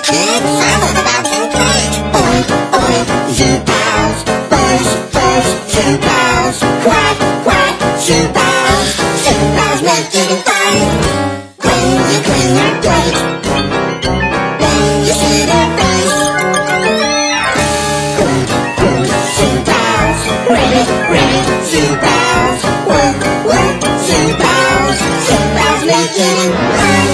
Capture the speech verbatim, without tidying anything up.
kids, someone's about to play. Oink, oink, shoe pals. Push, push, shoe pals. Quack, quack, shoe pals. Shoe pals make it fun. When you clean your plate, when you see their face. Oink, oink, shoe pals. Ribbit, ribbit, shoe pals. Work, work, shoe pals. Shoe pals make it fun.